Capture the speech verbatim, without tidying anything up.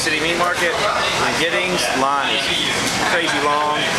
City Meat Market in Giddings. Line is crazy long.